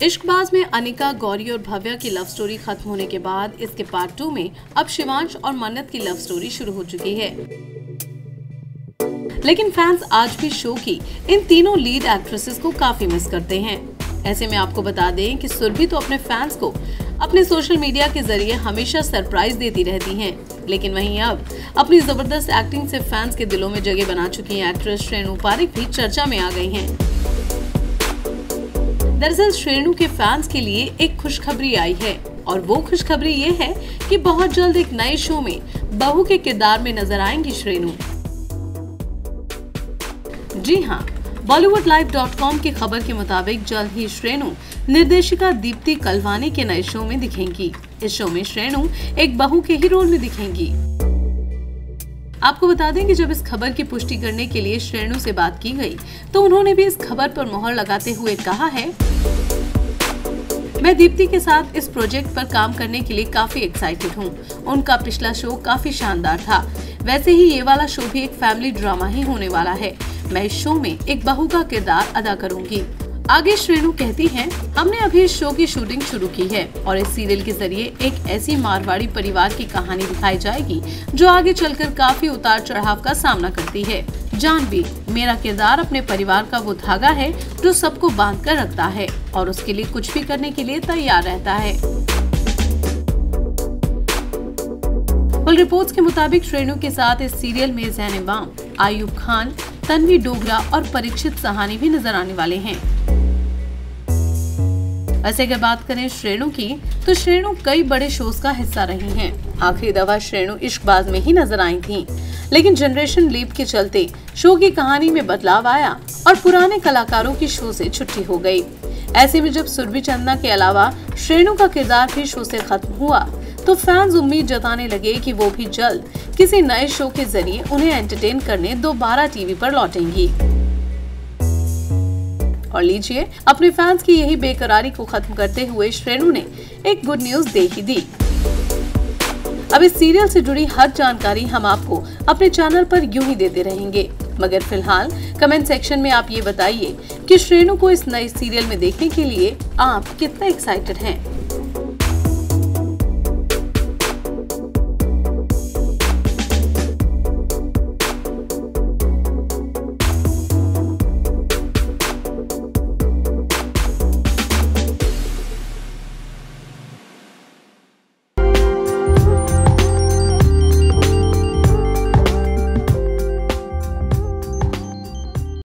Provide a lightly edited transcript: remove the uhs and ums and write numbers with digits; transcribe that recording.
इश्कबाज में अनिका, गौरी और भव्या की लव स्टोरी खत्म होने के बाद इसके पार्ट 2 में अब शिवांश और मन्नत की लव स्टोरी शुरू हो चुकी है। लेकिन फैंस आज भी शो की इन तीनों लीड एक्ट्रेसेस को काफी मिस करते हैं। ऐसे में आपको बता दें कि सुरभि तो अपने फैंस को अपने सोशल मीडिया के जरिए हमेशा सरप्राइज देती रहती हैं, लेकिन वहीं अब अपनी जबरदस्त एक्टिंग से फैंस के दिलों में जगह बना चुकी एक्ट्रेस श्रेणु पारेख भी चर्चा में आ गई हैं। दरअसल श्रेणु के फैंस के लिए एक खुशखबरी आई है और वो खुशखबरी ये है कि बहुत जल्द एक नए शो में बहू के किरदार में नजर आएंगी श्रेणु। जी हां, bollywoodlive.com की खबर के मुताबिक जल्द ही श्रेणु निर्देशिका दीप्ति कलवानी के नए शो में दिखेंगी। इस शो में श्रेणु एक बहू के ही रोल में दिखेंगी। आपको बता दें कि जब इस खबर की पुष्टि करने के लिए श्रेणु से बात की गई तो उन्होंने भी इस खबर पर मोहर लगाते हुए कहा है, मैं दीप्ति के साथ इस प्रोजेक्ट पर काम करने के लिए काफी एक्साइटेड हूँ। उनका पिछला शो काफी शानदार था। वैसे ही ये वाला शो भी एक फैमिली ड्रामा ही होने वाला है। मैं इस शो में एक बहू का किरदार अदा करूंगी। आगे श्रेणु कहती हैं, हमने अभी इस शो की शूटिंग शुरू की है और इस सीरियल के जरिए एक ऐसी मारवाड़ी परिवार की कहानी दिखाई जाएगी जो आगे चलकर काफी उतार चढ़ाव का सामना करती है। जानवी, मेरा किरदार अपने परिवार का वो धागा है जो सबको बांध कर रखता है और उसके लिए कुछ भी करने के लिए तैयार रहता है। कुल रिपोर्ट्स के मुताबिक श्रेणु के साथ इस सीरियल में ज़ैन इमाम, आयुब खान, तन्वी डोगरा और परीक्षित सहानी भी नजर आने वाले हैं। वैसे अगर बात करें श्रेणु की, तो श्रेणु कई बड़े शोज का हिस्सा रही हैं। आखिरी दफा श्रेणु इश्कबाज में ही नजर आई थीं, लेकिन जनरेशन लीप के चलते शो की कहानी में बदलाव आया और पुराने कलाकारों की शो से छुट्टी हो गई। ऐसे में जब सुरभि चंदा के अलावा श्रेणु का किरदार भी शो से खत्म हुआ तो फैंस उम्मीद जताने लगे कि वो भी जल्द किसी नए शो के जरिए उन्हें एंटरटेन करने दोबारा टीवी पर लौटेंगी। और लीजिए, अपने फैंस की यही बेकरारी को खत्म करते हुए श्रेणु ने एक गुड न्यूज दे ही दी। अब इस सीरियल से जुड़ी हर जानकारी हम आपको अपने चैनल पर यूं ही देते रहेंगे, मगर फिलहाल कमेंट सेक्शन में आप ये बताइए कि श्रेणु को इस नए सीरियल में देखने के लिए आप कितना एक्साइटेड हैं।